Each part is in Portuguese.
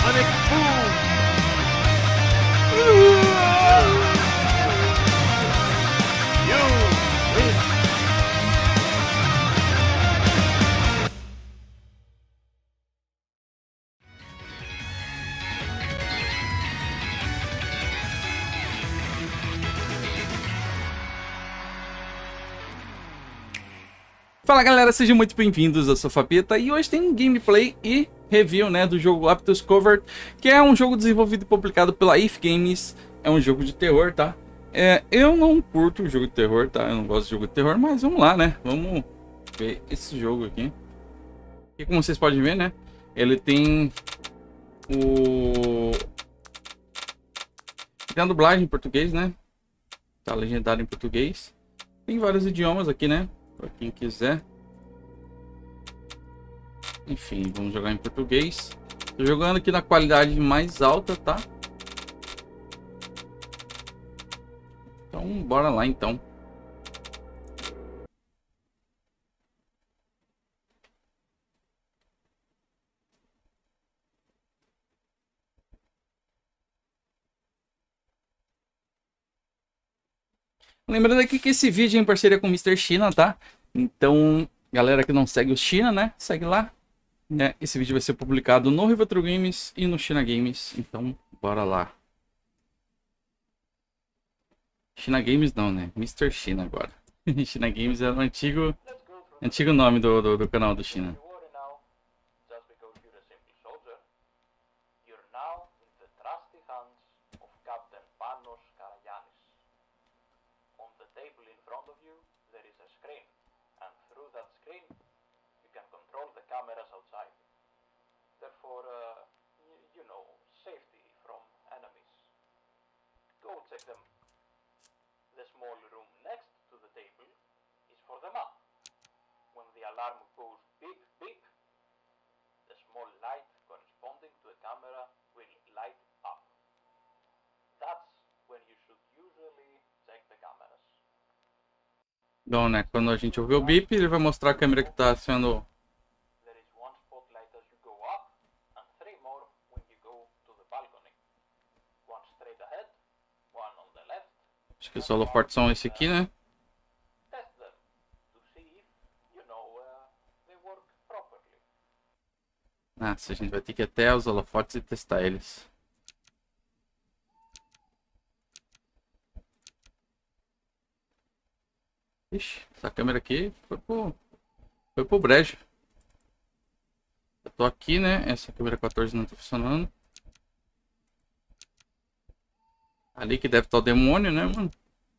Sonic Boom! You win! Fala galera, sejam muito bem-vindos, eu sou o Fapeta e hoje tem gameplay e review, né, do jogo Aptus Covered, que é um jogo desenvolvido e publicado pela If Games. É um jogo de terror, tá? Eu não curto jogo de terror, tá? Eu não gosto de jogo de terror, mas vamos lá, né? Vamos ver esse jogo aqui. E como vocês podem ver, né, ele tem tem a dublagem em português, né? Tá legendado em português. Tem vários idiomas aqui, né? Para quem quiser. Enfim, vamos jogar em português. Tô jogando aqui na qualidade mais alta, tá? Então, bora lá então. Lembrando aqui que esse vídeo é em parceria com o Mr. China, tá? Então, galera que não segue o China, né? Segue lá. Né? Esse vídeo vai ser publicado no Rivetro Games e no China Games. Então, bora lá. China Games não, né? Mr. China agora. China Games é o antigo nome do canal do China. Cameras outside. Therefore, you know, safety from enemies. Go check them. The small room next to the table is for the map. When the alarm goes beep beep, the small light corresponding to the camera will light up. That's when you should usually check the cameras. Então, né, quando a gente ouvir o beep, ele vai mostrar a câmera que está sendo... Acho que os holofortes são esse aqui, né? Nossa, a gente vai ter que ir até os holofortes e testar eles. Ixi, essa câmera aqui foi pro brejo. Eu tô aqui, né? Essa câmera 14 não tá funcionando. Ali que deve estar o demônio, né, mano?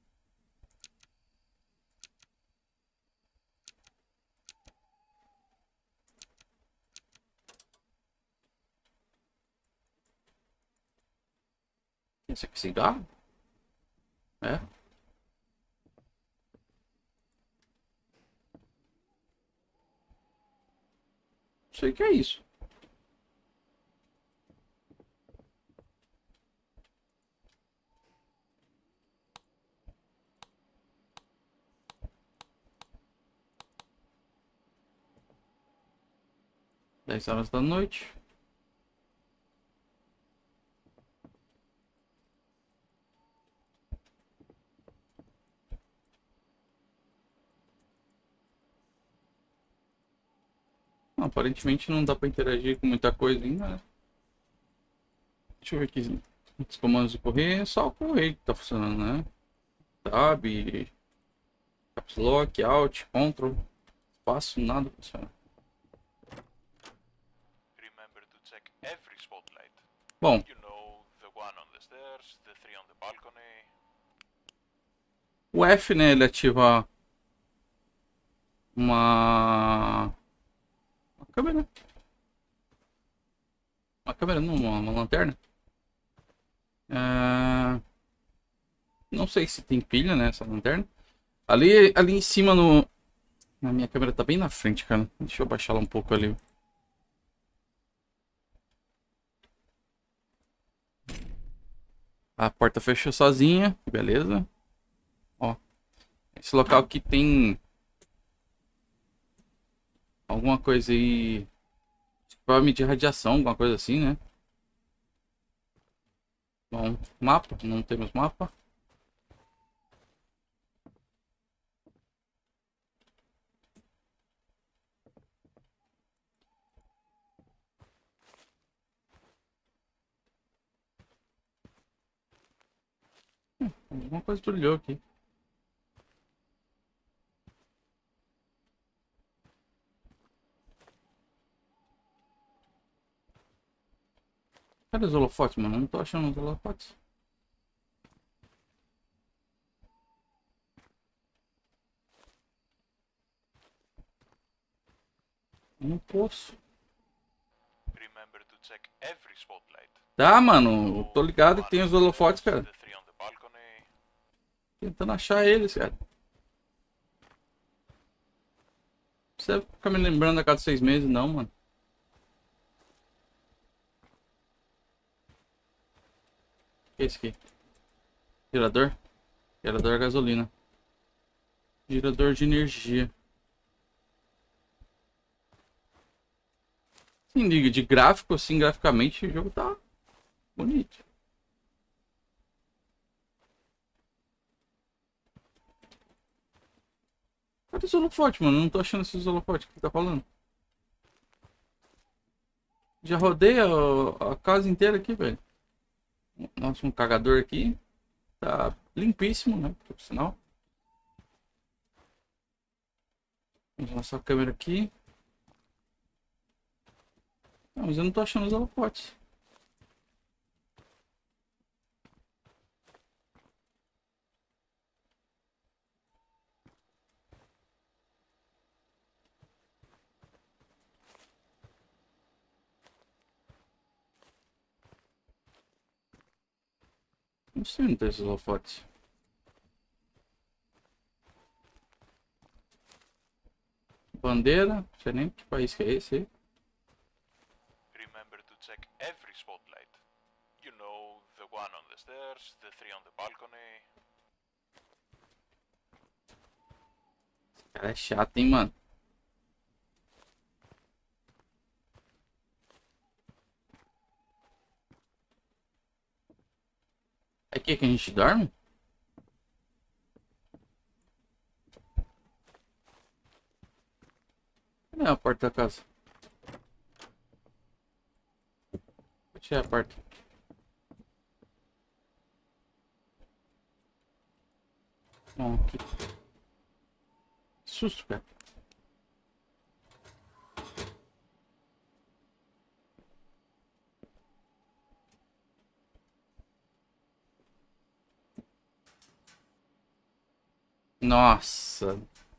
Esse aqui, cigarro? É. Não sei o que é isso. Dez horas da noite. Aparentemente não dá pra interagir com muita coisa ainda, né? Deixa eu ver aqui. Os comandos de correr, só o correio que tá funcionando, né? Tab, Caps Lock, Alt, Ctrl, espaço, nada funciona. Bom, o F, né, ele ativa uma câmera. Uma câmera não, uma lanterna. Não sei se tem pilha, né, essa lanterna. Ali em cima na minha câmera tá bem na frente, cara. Deixa eu baixar ela um pouco ali. A porta fechou sozinha, beleza. Ó, esse local aqui tem alguma coisa aí para medir radiação, alguma coisa assim, né? Bom, mapa, não temos mapa. Alguma coisa brilhou aqui. Cadê os holofotes, mano? Eu não tô achando os holofotes. Não posso. Remember to check every spotlight. Tá, mano. Eu tô ligado que tem os holofotes, cara. The three on the balcony. Tentando achar eles, cara. Você fica me lembrando a cada 6 meses, não, mano. O que é esse aqui? Gerador? Gerador a gasolina. Gerador de energia. Sim, liga de gráfico, assim, graficamente, o jogo tá bonito. Cadê os holofotes, mano? Eu não tô achando esses holofotes que tá falando. Já rodei a casa inteira aqui, velho. Nossa, um cagador aqui. Tá limpíssimo, né? Por sinal. Vamos lançar a câmera aqui. Não, mas eu não tô achando os holofotes. Não sei onde tá esses holofotes. Bandeira. Não sei nem que país que é esse aí. Remember to check every spotlight. You know, the one on the stairs, the three on the balcony. Cara, é chato, hein, mano. É aqui que a gente dorme? Cadê a porta da casa? Vou tirar a porta. Bom, aqui. Que susto, cara. Nossa.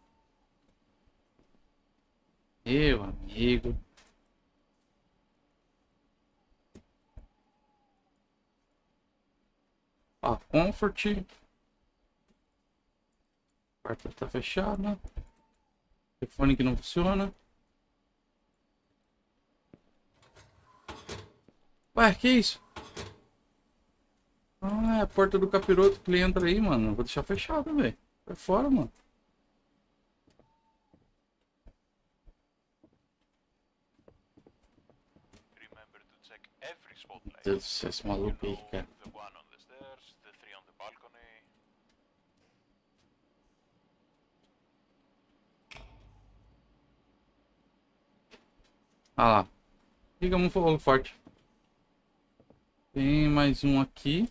Meu amigo. Ó, comfort. A porta tá fechada. Telefone que não funciona. Ué, que isso? Ah, é a porta do capiroto que ele entra aí, mano. Vou deixar fechado, velho. Vai fora, mano. Remember to check every spotlight. Deus do céu, esse You maluco aí, know, cara. the one on the stairs, the three on the balcony. Ah lá. Liga um fogo forte. Tem mais um aqui.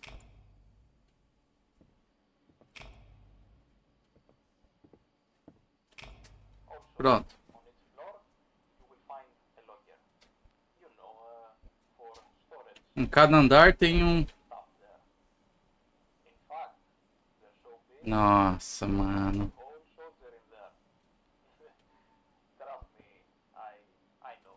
Also, Pronto. on its floor, you will find a locker. You know, for storage Em cada andar tem um. stuff there. In fact, they're so big, Nossa, mano. whole soldier in there. Trust me, I know.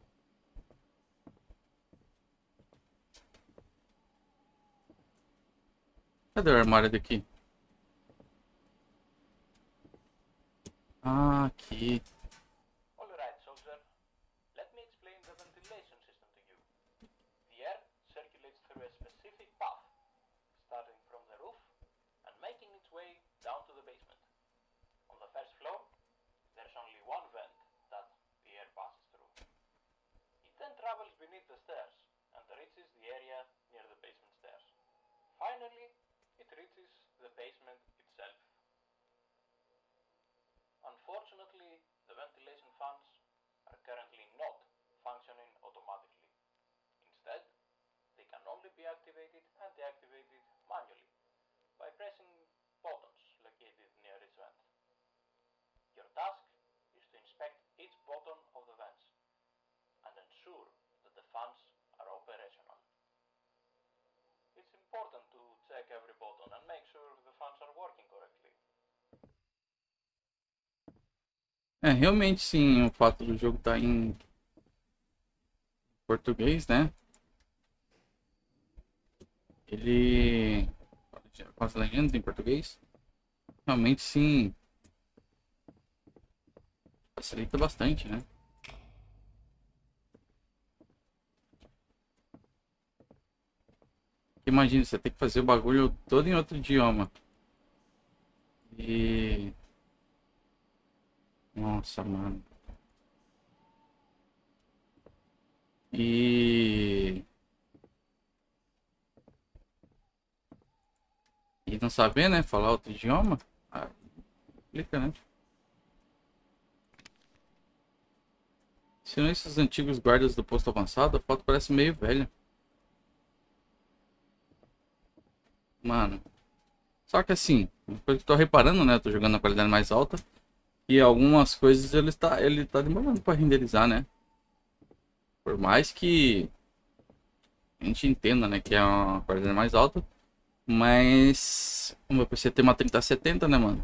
Cadê o armário daqui? Ah, aqui. Alright, soldier. Let me explain the ventilation system to you. The air circulates through a specific path, starting from the roof and making its way down to the basement. On the first floor, there's only one vent that the air passes through. It then travels beneath the stairs and reaches the area near the basement stairs. the basement itself. Unfortunately, the ventilation fans are currently not functioning automatically. Instead, they can only be activated and deactivated manually by pressing buttons located near each vent. Your task is to inspect each button of the vents and ensure that the fans are operational. It's important to check every button and make sure the fans are working correctly. É, realmente sim, o fato do jogo estar em português, né? Ele com as legendas em português, realmente sim, facilita bastante, né? Imagina, você tem que fazer o bagulho todo em outro idioma. E... Nossa, mano. E... E não saber, né? Falar outro idioma. Ah, complica, né? Se não esses antigos guardas do posto avançado, a foto parece meio velha. Mano. Só que assim, uma coisa que eu tô reparando, né? Eu tô jogando na qualidade mais alta. E algumas coisas ele tá demorando pra renderizar, né? Por mais que a gente entenda, né? Que é uma qualidade mais alta. Mas o meu PC tem uma 3070, né, mano?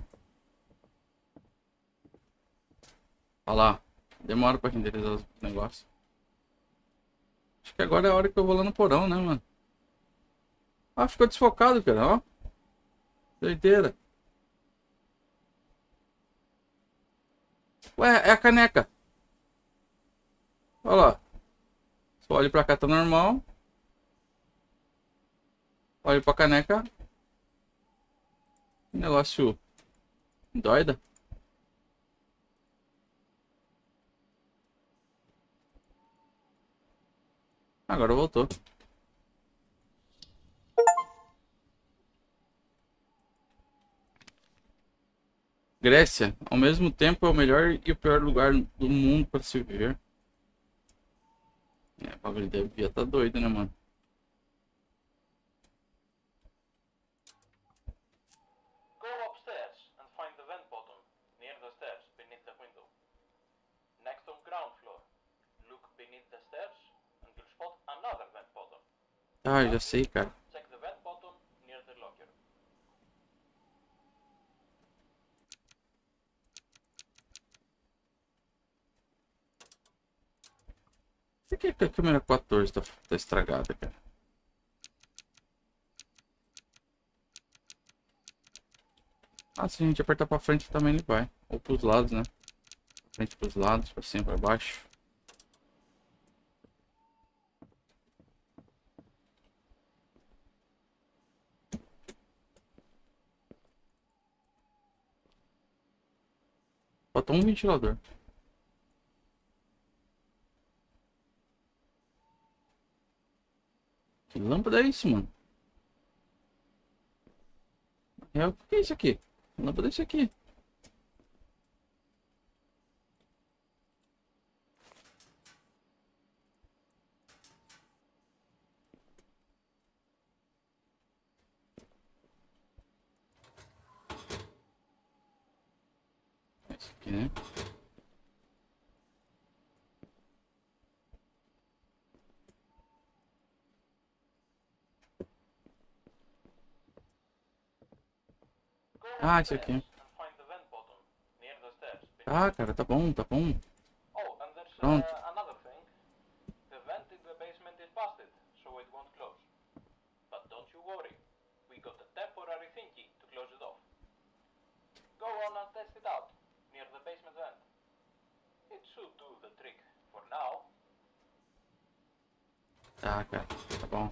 Olha lá. Demora pra renderizar os negócios. Acho que agora é a hora que eu vou lá no porão, né, mano? Ah, ficou desfocado, cara, ó. Doideira. Ué, é a caneca. Olha lá. Só olho pra cá, tá normal. Olho pra caneca. Negócio doida. Agora voltou. Grécia, ao mesmo tempo, é o melhor e o pior lugar do mundo para se viver. É, o bagulho devia tá doido, né, mano? Go upstairs and find the vent button near the stairs beneath the window. Next on ground floor, look beneath the stairs and you'll spot another vent button. Ah, já sei, cara. Check the vent button near the locker. Por que a câmera 14 tá estragada, cara? Ah, se a gente apertar pra frente também ele vai. Ou pros lados, né? Pra frente, pros lados, pra cima, pra baixo. Falta um ventilador. Que lâmpada é isso, mano? É, o que é isso aqui? Que lâmpada é isso aqui? É isso aqui, né? Go Ah, isso upstairs aqui. and find the vent button near the stairs beneath Ah, cara, tá bom, tá bom. Oh, and there's Pronto. another thing. The vent in the basement is busted, so it won't close. But don't you worry. We got a temporary thingy to close it off. Go on and test it out near the basement vent. It should do the trick for now. Tá, cara, tá bom.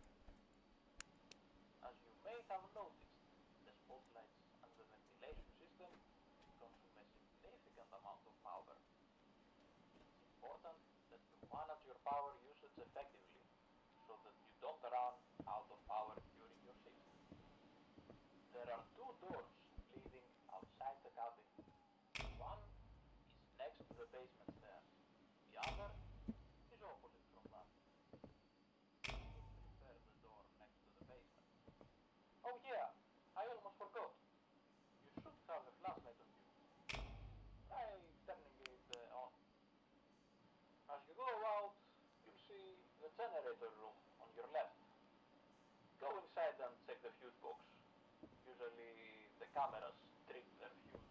As you may have noticed, the spotlights and the ventilation system consume a significant amount of power. It's important that you manage your power usage effectively so that you don't run out of power during your shift. There are doors leading outside the cabin. One is next to the basement stairs. The other is opposite from that. Prepare the door next to the basement. Oh yeah, I almost forgot. You should have a flashlight on you. Try turning it on. As you go out, you'll see the generator room on your left. Go inside and check the fuse box. Usually the cameras trick their fuse.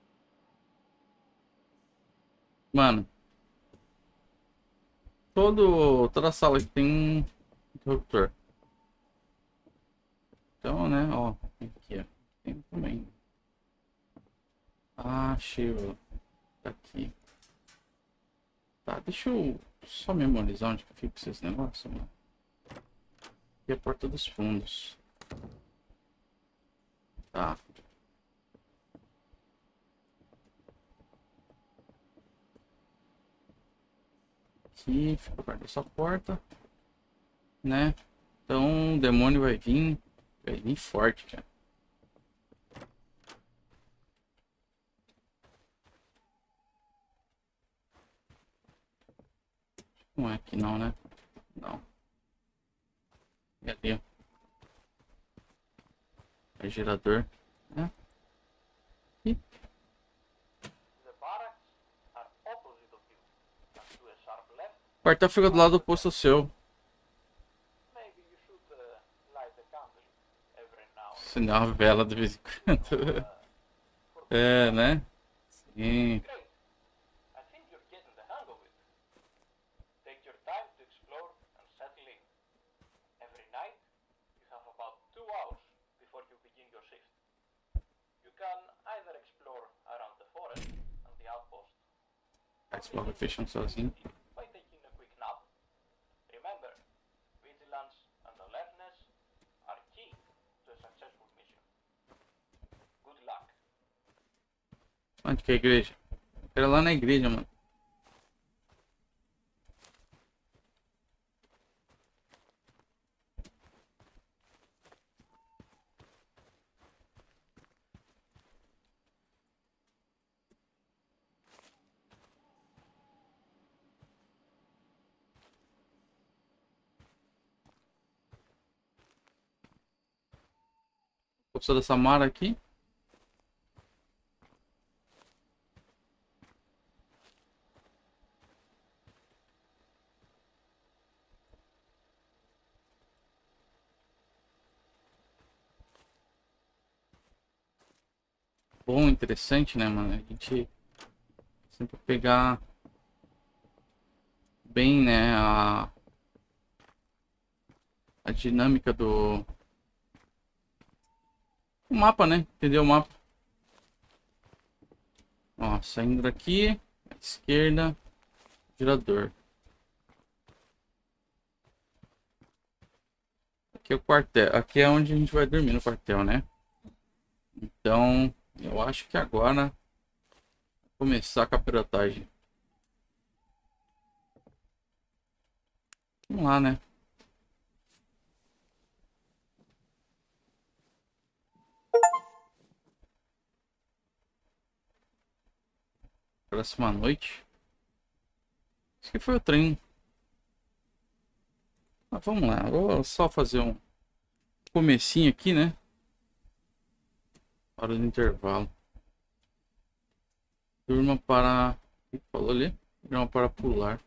Mano, toda sala que tem um interruptor. Então, né, ó, aqui, ó, tem também. Ah, achei, ó, tá aqui. Tá, deixa eu só memorizar onde que fica esse negócio, mano. E a porta dos fundos. Tá. Aqui, fica perto dessa porta, né? Então o demônio vai vir forte, cara. Não é aqui não, né? Não. E ali, ó. É gerador, né? E The barracks are opposite of you. And to a sharp left, o quartel fica do lado oposto ao seu. maybe you should light a candle every now and Acender uma vela de vez em quando. É, né? Sim. Great. I think you're getting the hang of it. Take your time to explore and settle in. Every night, you have about 2 hours before you begin your shift. You can either explore around the forest and the outpost, Xbox fechando sozinho. by taking a quick nap. Remember, vigilance and alertness are key to a successful mission. Good luck. Onde que é a igreja? Era lá na igreja, mano. Gostou da Samara aqui? Bom, interessante, né, mano? A gente sempre pegar bem, né, a dinâmica do o mapa, né? Entendeu o mapa? Ó, saindo daqui, à esquerda, gerador. Aqui é o quartel. Aqui é onde a gente vai dormir no quartel, né? Então, eu acho que agora começar com a pirotagem. Vamos lá, né? Próxima noite. Isso aqui foi o treino. Ah, vamos lá. Vou só fazer um comecinho aqui, né? Hora do intervalo. Durma para... O que falou ali? Durma para pular.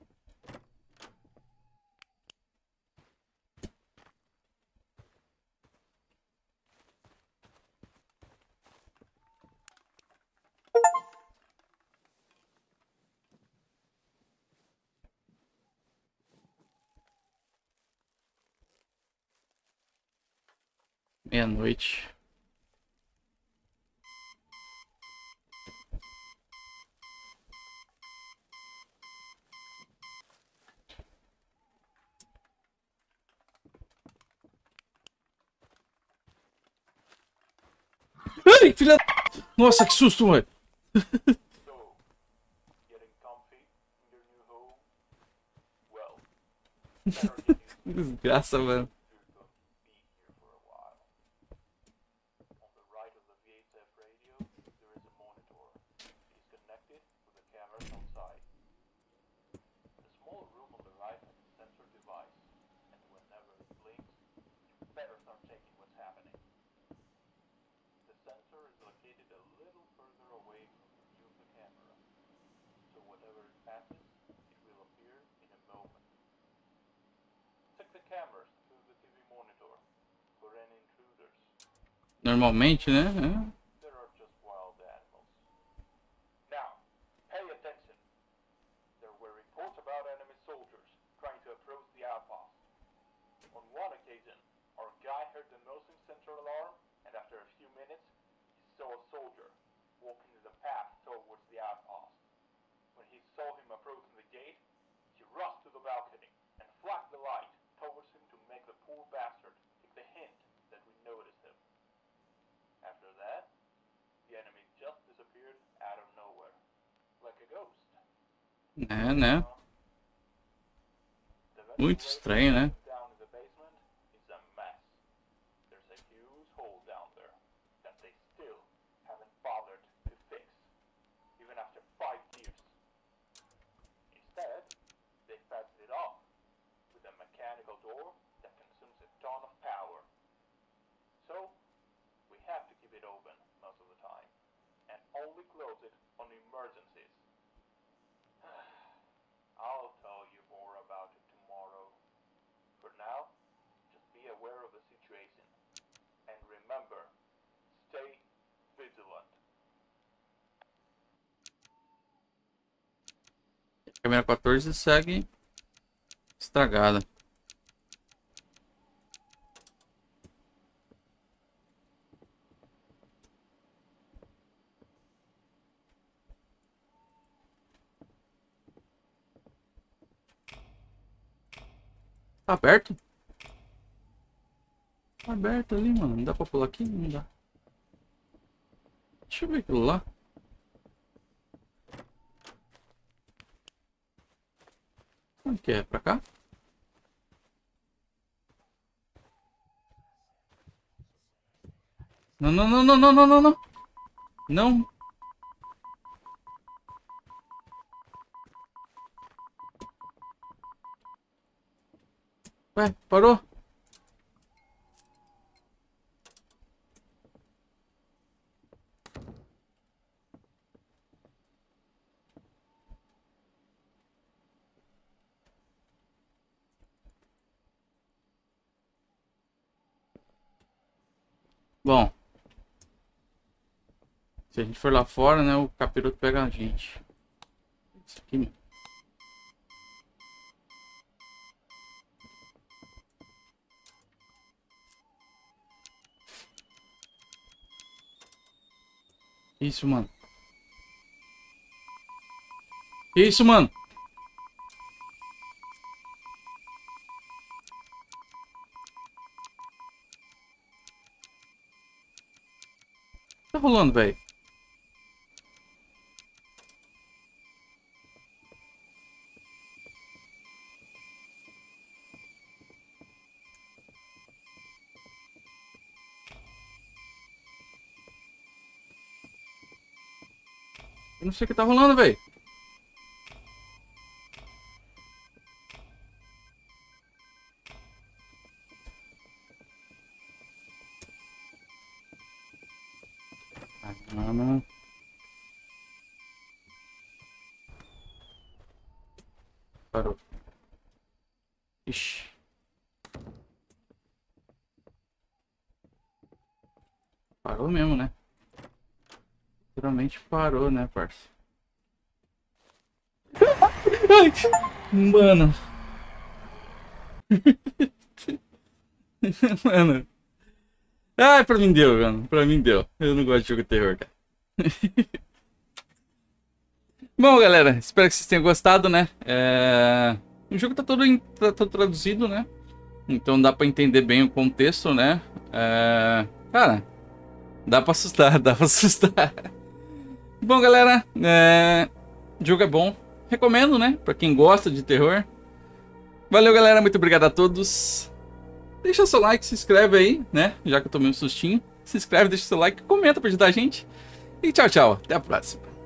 Meia-noite. Ai, filha... Nossa, que susto, velho. So, getting comfy in your new home? Well, better get Que desgraça, mano. you're going to be here for a while. On the right of the VHF sensor is located a little further away from the view of the camera. So whatever it passes, it will appear in a moment. Check the cameras through the TV monitor for any intruders. Normalmente, né? There are just wild animals. Now, pay attention. There were reports about enemy soldiers trying to approach the outpost. On one occasion, our guy heard the nosing sensor alarm, and after a few minutes, he saw a soldier walking in the path towards the outpost. When he saw him approaching the gate, he rushed to the balcony and flashed the light towards him to make the poor bastard take the hint that we noticed him. After that, the enemy just disappeared out of nowhere, like a ghost. Né? Muito estranho, né? Down in the basement is a mess. There's a huge hole down there that they still haven't bothered to fix, even after 5 years. Instead, they fastened it off with a mechanical door that consumes a ton of power. So, we have to keep it open most of the time, and only close it on emergencies. I'll tell you more about it tomorrow. For now, just be aware of the situation. And remember, stay vigilant. A câmera 14 segue estragada. Tá aberto? Tá aberto ali, mano. Não dá pra pular aqui? Não dá. Deixa eu ver aquilo lá. Onde que é? Pra cá? Não, não, não, não, não, não, não, não. Não. Ué, parou? Bom, se a gente for lá fora, né, o capiroto pega a gente. Isso aqui. Isso, mano. Isso, mano. Tá rolando, velho. Eu não sei o que tá rolando, velho. Mano. Parou. Ixi. Parou mesmo, né? Literalmente parou, né, parça? Ai, mano. Mano. Ai, pra mim deu, mano. Pra mim deu. Eu não gosto de jogo de terror, cara. Bom, galera, espero que vocês tenham gostado, né? O jogo tá todo traduzido, né? Então dá pra entender bem o contexto, né? Cara, dá pra assustar, dá pra assustar. Bom, galera, o jogo é bom. Recomendo, né? Pra quem gosta de terror. Valeu, galera. Muito obrigado a todos. Deixa seu like, se inscreve aí, né? Já que eu tomei um sustinho. Se inscreve, deixa seu like, comenta pra ajudar a gente. E tchau, tchau. Até a próxima.